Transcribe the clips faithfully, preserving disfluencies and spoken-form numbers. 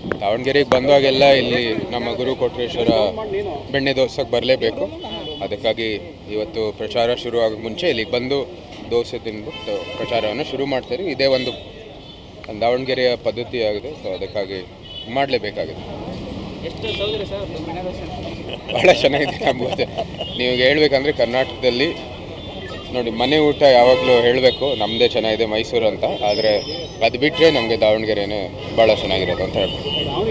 ದಾವಣಗೆರೆಗೆ ಬಂದಾಗೆಲ್ಲ ಇಲ್ಲಿ ನಮ್ಮ ಗುರು ಕೊಟ್ರೇಶ್ವರ ಬೆಣ್ಣೆ ದೋಸೆಗೆ ಬರಲೇಬೇಕು. ಅದಕ್ಕಾಗಿ ಇವತ್ತು ಪ್ರಚಾರ ಶುರು ಆಗೋಕ್ಕೆ ಮುಂಚೆ ಇಲ್ಲಿಗೆ ಬಂದು ದೋಸೆ ತಿಂದ್ಬಿಟ್ಟು ಪ್ರಚಾರವನ್ನು ಶುರು ಮಾಡ್ತಾರೆ. ಇದೇ ಒಂದು ದಾವಣಗೆರೆಯ ಪದ್ಧತಿ ಆಗಿದೆ. ಸೊ ಅದಕ್ಕಾಗಿ ಮಾಡಲೇಬೇಕಾಗಿದೆ. ಭಾಳ ಚೆನ್ನಾಗಿದೆ. ನಮ್ಗೆ ನೀವು ಹೇಳ್ಬೇಕಂದ್ರೆ ಕರ್ನಾಟಕದಲ್ಲಿ ನೋಡಿ, ಮನೆ ಊಟ ಯಾವಾಗಲೂ ಹೇಳಬೇಕು ನಮ್ಮದೇ ಚೆನ್ನಾಗಿದೆ ಮೈಸೂರು ಅಂತ. ಆದರೆ ಅದು ಬಿಟ್ಟರೆ ನಮಗೆ ದಾವಣಗೆರೆನೇ ಭಾಳ ಚೆನ್ನಾಗಿರೋದು ಅಂತ ಹೇಳ್ಬೋದು.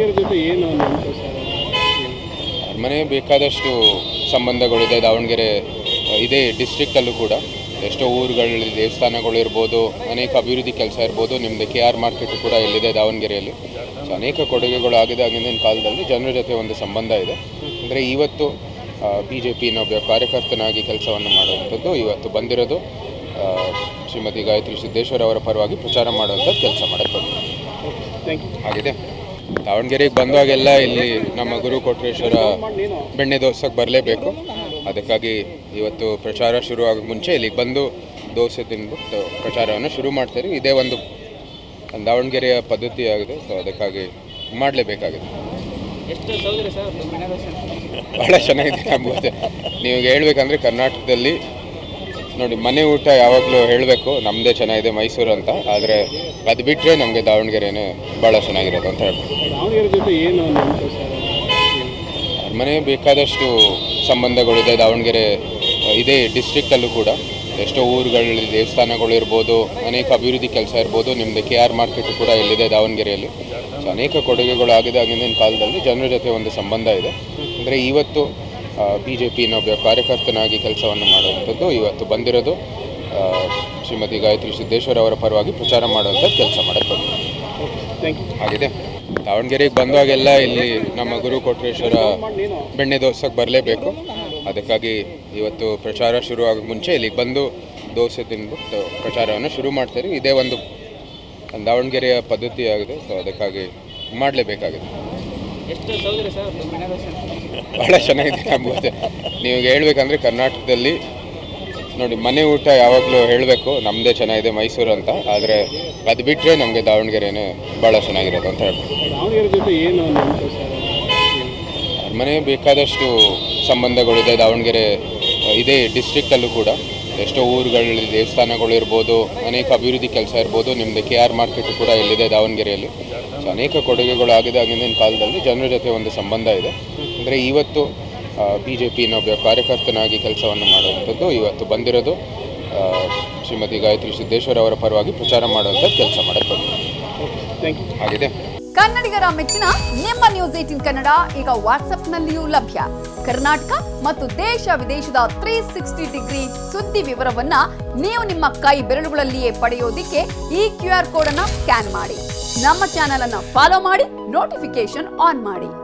ಮನೆ ಬೇಕಾದಷ್ಟು ಸಂಬಂಧಗಳಿದೆ ದಾವಣಗೆರೆ ಇದೇ ಡಿಸ್ಟ್ರಿಕ್ಟಲ್ಲೂ ಕೂಡ. ಎಷ್ಟೋ ಊರುಗಳಲ್ಲಿ ದೇವಸ್ಥಾನಗಳು ಇರ್ಬೋದು, ಅನೇಕ ಅಭಿವೃದ್ಧಿ ಕೆಲಸ ಇರ್ಬೋದು. ನಿಮ್ಮದು ಕೆ ಆರ್ ಮಾರ್ಕೆಟು ಕೂಡ ಇಲ್ಲಿದೆ ದಾವಣಗೆರೆಯಲ್ಲಿ. ಸೊ ಅನೇಕ ಕೊಡುಗೆಗಳು ಆಗಿದೆ ಆಗಿನ ಕಾಲದಲ್ಲಿ. ಜನರ ಜೊತೆ ಒಂದು ಸಂಬಂಧ ಇದೆ. ಅಂದರೆ ಇವತ್ತು ಬಿ ಜೆ ಪಿನ ಒಬ್ಬ ಕಾರ್ಯಕರ್ತನಾಗಿ ಕೆಲಸವನ್ನು ಮಾಡುವಂಥದ್ದು ಇವತ್ತು ಬಂದಿರೋದು ಶ್ರೀಮತಿ ಗಾಯತ್ರಿ ಸಿದ್ದೇಶ್ವರ ಅವರ ಪರವಾಗಿ ಪ್ರಚಾರ ಮಾಡುವಂಥದ್ದು ಕೆಲಸ ಮಾಡೋಕ್ಕೆ ಆಗಿದೆ. ದಾವಣಗೆರೆಗೆ ಬಂದಾಗೆಲ್ಲ ಇಲ್ಲಿ ನಮ್ಮ ಗುರು ಕೊಟ್ರೇಶ್ವರ ಬೆಣ್ಣೆ ದೋಸೆಗೆ ಬರಲೇಬೇಕು. ಅದಕ್ಕಾಗಿ ಇವತ್ತು ಪ್ರಚಾರ ಶುರು ಆಗೋಕ್ಕೆ ಮುಂಚೆ ಇಲ್ಲಿಗೆ ಬಂದು ದೋಸೆ ತಿಂದ್ಬಿಟ್ಟು ಪ್ರಚಾರವನ್ನು ಶುರು ಮಾಡ್ತಾರೆ. ಇದೇ ಒಂದು ದಾವಣಗೆರೆಯ ಪದ್ಧತಿ ಆಗಿದೆ. ಸೊ ಅದಕ್ಕಾಗಿ ಮಾಡಲೇಬೇಕಾಗಿದೆ. ಭಾಳ ಚೆನ್ನಾಗಿದೆ. ನಮ್ಗೆ ನೀವು ಹೇಳ್ಬೇಕಂದ್ರೆ ಕರ್ನಾಟಕದಲ್ಲಿ ನೋಡಿ, ಮನೆ ಊಟ ಯಾವಾಗಲೂ ಹೇಳಬೇಕು ನಮ್ಮದೇ ಚೆನ್ನಾಗಿದೆ ಮೈಸೂರು ಅಂತ. ಆದರೆ ಅದು ಬಿಟ್ಟರೆ ನಮಗೆ ದಾವಣಗೆರೆನೇ ಭಾಳ ಚೆನ್ನಾಗಿರೋದು ಅಂತ ಹೇಳ್ಬೋದು. ಮನೆ ಬೇಕಾದಷ್ಟು ಸಂಬಂಧಗಳಿದೆ ದಾವಣಗೆರೆ ಇದೇ ಡಿಸ್ಟ್ರಿಕ್ಟಲ್ಲೂ ಕೂಡ. ಎಷ್ಟೋ ಊರುಗಳಲ್ಲಿ ದೇವಸ್ಥಾನಗಳು ಇರ್ಬೋದು, ಅನೇಕ ಅಭಿವೃದ್ಧಿ ಕೆಲಸ ಇರ್ಬೋದು. ನಿಮ್ಮದು ಕೆ ಆರ್ ಮಾರ್ಕೆಟು ಕೂಡ ಇಲ್ಲಿದೆ ದಾವಣಗೆರೆಯಲ್ಲಿ. ಸೊ ಅನೇಕ ಕೊಡುಗೆಗಳು ಆಗಿದೆ ಆಗಿನ ಕಾಲದಲ್ಲಿ. ಜನರ ಜೊತೆ ಒಂದು ಸಂಬಂಧ ಇದೆ. ಅಂದರೆ ಇವತ್ತು ಬಿ ಜೆ ಪಿನ ಒಬ್ಬ ಕಾರ್ಯಕರ್ತನಾಗಿ ಕೆಲಸವನ್ನು ಮಾಡುವಂಥದ್ದು ಇವತ್ತು ಬಂದಿರೋದು ಶ್ರೀಮತಿ ಗಾಯತ್ರಿ ಸಿದ್ದೇಶ್ವರ ಅವರ ಪರವಾಗಿ ಪ್ರಚಾರ ಮಾಡುವಂಥದ್ದು ಕೆಲಸ ಮಾಡೋಕ್ಕೆ ಆಗಿದೆ. ದಾವಣಗೆರೆಗೆ ಬಂದಾಗೆಲ್ಲ ಇಲ್ಲಿ ನಮ್ಮ ಗುರು ಕೊಟ್ರೇಶ್ವರ ಬೆಣ್ಣೆ ದೋಸೆಗೆ ಬರಲೇಬೇಕು. ಅದಕ್ಕಾಗಿ ಇವತ್ತು ಪ್ರಚಾರ ಶುರು ಆಗೋಕ್ಕೆ ಮುಂಚೆ ಇಲ್ಲಿಗೆ ಬಂದು ದೋಸೆ ತಿಂದ್ಬಿಟ್ಟು ಪ್ರಚಾರವನ್ನು ಶುರು ಮಾಡ್ತಾರೆ. ಇದೇ ಒಂದು ದಾವಣಗೆರೆಯ ಪದ್ಧತಿ ಆಗಿದೆ. ಸೊ ಅದಕ್ಕಾಗಿ ಮಾಡಲೇಬೇಕಾಗಿದೆ. ಭಾಳ ಚೆನ್ನಾಗಿದೆ. ನಮ್ಗೆ ನೀವು ಹೇಳ್ಬೇಕಂದ್ರೆ ಕರ್ನಾಟಕದಲ್ಲಿ ನೋಡಿ, ಮನೆ ಊಟ ಯಾವಾಗಲೂ ಹೇಳಬೇಕು ನಮ್ಮದೇ ಚೆನ್ನಾಗಿದೆ ಮೈಸೂರು ಅಂತ. ಆದರೆ ಅದು ಬಿಟ್ಟರೆ ನಮಗೆ ದಾವಣಗೆರೆನೇ ಭಾಳ ಚೆನ್ನಾಗಿರೋದು ಅಂತ ಹೇಳ್ಬೋದು. ಮನೆ ಬೇಕಾದಷ್ಟು ಸಂಬಂಧಗಳಿದೆ ದಾವಣಗೆರೆ ಇದೇ ಡಿಸ್ಟ್ರಿಕ್ಟಲ್ಲೂ ಕೂಡ. ಎಷ್ಟೋ ಊರುಗಳಲ್ಲಿ ದೇವಸ್ಥಾನಗಳು ಇರ್ಬೋದು, ಅನೇಕ ಅಭಿವೃದ್ಧಿ ಕೆಲಸ ಇರ್ಬೋದು. ನಿಮ್ಮದು ಕೆ ಆರ್ ಮಾರ್ಕೆಟು ಕೂಡ ಇಲ್ಲಿದೆ ದಾವಣಗೆರೆಯಲ್ಲಿ. ಸೊ ಅನೇಕ ಕೊಡುಗೆಗಳು ಆಗಿದೆ ಆಗಿನ ಕಾಲದಲ್ಲಿ. ಜನರ ಜೊತೆ ಒಂದು ಸಂಬಂಧ ಇದೆ. ಅಂದರೆ ಇವತ್ತು ಬಿ ಜೆ ಪಿನ ಒಬ್ಬ ಕಾರ್ಯಕರ್ತನಾಗಿ ಕೆಲಸವನ್ನು ಮಾಡುವಂಥದ್ದು ಇವತ್ತು ಬಂದಿರೋದು ಶ್ರೀಮತಿ ಗಾಯತ್ರಿ ಸಿದ್ದೇಶ್ವರ ಅವರ ಪರವಾಗಿ ಪ್ರಚಾರ ಮಾಡುವಂಥದ್ದು ಕೆಲಸ ಮಾಡೋಕ್ಕೆ ಆಗಿದೆ. ಕನ್ನಡಿಗರ ಮೆಚ್ಚಿನ ನಿಮ್ಮ ನ್ಯೂಸ್ ಏಟೀನ್ ಕನ್ನಡ ಈಗ ವಾಟ್ಸ್ಆಪ್ನಲ್ಲಿಯೂ ಲಭ್ಯ. ಕರ್ನಾಟಕ ಮತ್ತು ದೇಶ ವಿದೇಶದ ತ್ರೀ ಸಿಕ್ಸ್ಟಿ ಡಿಗ್ರಿ ಸುದ್ದಿ ವಿವರವನ್ನ ನೀವು ನಿಮ್ಮ ಕೈ ಬೆರಳುಗಳಲ್ಲಿಯೇ ಪಡೆಯೋದಿಕ್ಕೆ ಈ ಕ್ಯೂ ಆರ್ ಕೋಡ್ ಅನ್ನ ಸ್ಕ್ಯಾನ್ ಮಾಡಿ. ನಮ್ಮ ಚಾನೆಲ್ ಅನ್ನ ಫಾಲೋ ಮಾಡಿ, ನೋಟಿಫಿಕೇಶನ್ ಆನ್ ಮಾಡಿ.